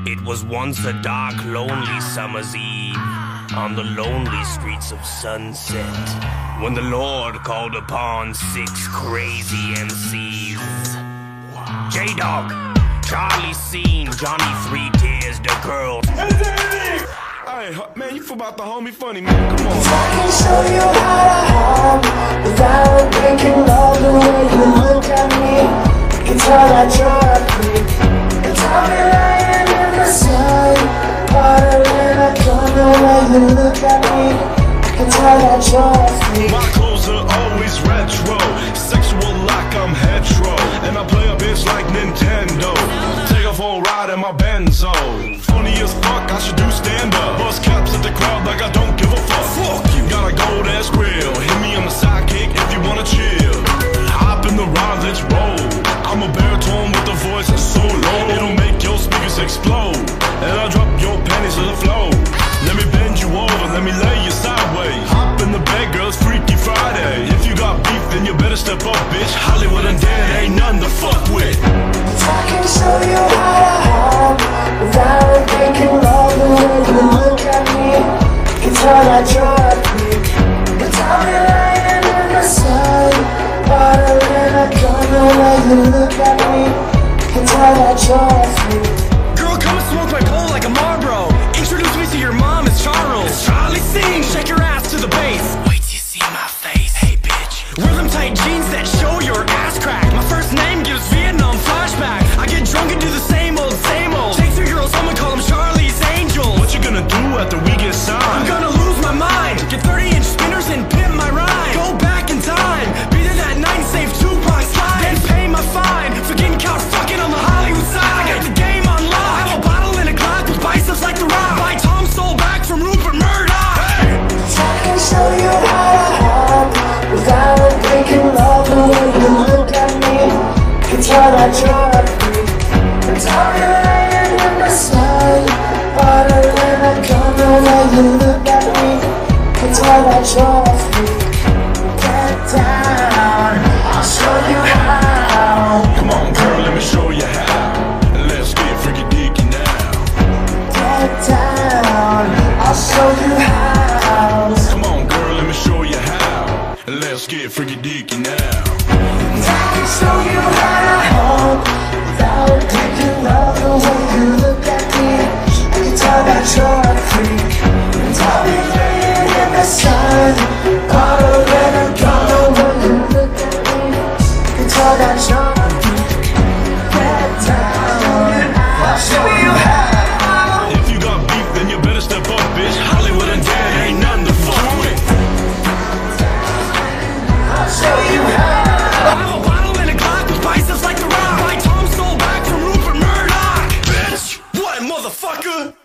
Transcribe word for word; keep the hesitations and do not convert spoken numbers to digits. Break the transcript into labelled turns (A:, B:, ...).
A: It was once a dark, lonely summer's eve on the lonely streets of Sunset, when the Lord called upon six crazy M Cs. J-Dog, Charlie Scene, Johnny Three Tears, the girl.
B: Hey, man, you feel about the homie funny, man. Come on.
C: I can show you how to harm without breaking love the way you look at me. You can tell that you're a freak. You tell me lying in the sun, harder than I come the way you look at me. You can tell that you're a freak.
B: My clothes are always retro, sexual like I'm hetero, and I play a bitch like Nintendo. Take off for a ride in my Benzo. Funny as fuck, I should do stand-up. Bust caps at the crowd like I don't give a fuck. Fuck you. Got a gold ass grill. Hit me on the sidekick if you wanna chill. Hop in the ride, let's roll. I'm a baritone with a voice that's so low, it'll make your speakers explode. And I'll drop your panties to the floor. Let me bend you over, let me lay you sideways. Hop in the bed, girls, Freaky Friday. If you got beef, then you better step up, bitch. Hollywood Undead ain't none to fuck with.
C: I can show you how to harm without breaking love the way you look at me. You can tell that you're a freak. You tell me lying in the sun, harder than I come the way you look at me. You can tell that you're a freak.
D: Girl, come and smoke my pole like a Marlboro. Introduce me to your mom, it's Charles. It's Charlie Scene, shake your ass to the bass. Wait till you see my face, hey bitch. Wear them tight jeans that show your ass crack. My first name gives Vietnam flashback. I get drunk and do the same old, same old. Take three girls home and call them Charlie's Angels.
B: What you gonna do after we get signed?
D: I'm gonna lose my mind. Get thirty inch spinners and pimp my rhyme. Go back in time, be there that night and save Tupac slide. Then pay my fine for getting caught fucking on the Hollywood side. I got the game on lock. I have a bottle and a Glock with biceps like the Rock. Buy Tom Soul back from Rupert Murdoch. Hey.
C: I can show you how to harm without breaking love the way you look at me. You can tell that you're a freak. You tell me lying in the sun, harder than I come the way you look at me. You can tell that you're a freak. Get down, I'll show you how.
B: Come on, girl, let me show you how. Let's get freaky dicky now.
C: Get down, I'll show you how.
B: Come on, girl, let me show you how. Let's get freaky dicky now.
C: I can show you how to hold without taking love the way you look at me. I can tell that you're a freak. And I'll be laying in the sun, harder than a gun the way you look at me. I can tell that you're a freak. Get down, I'll show you how.
B: If you got beef, then you better step up, bitch. Hollywood Undead ain't none to fuck with.
C: I'll show you how.
D: I have a bottle and a Glock with biceps like the Rock. Buy Tom Soul back from Rupert Murdoch. Bitch, what, motherfucker?